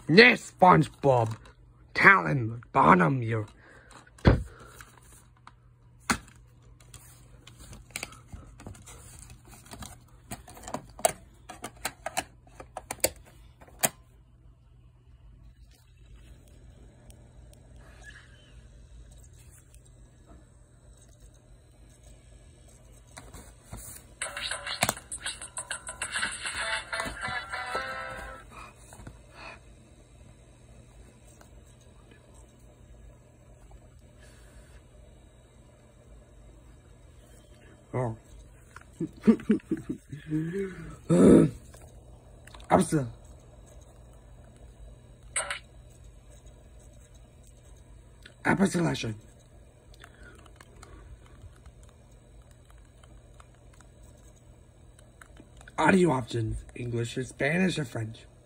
Yes, SpongeBob. Talon, bottom you. Oh. Absa. Apple selection. Audio options, English, Spanish, or French.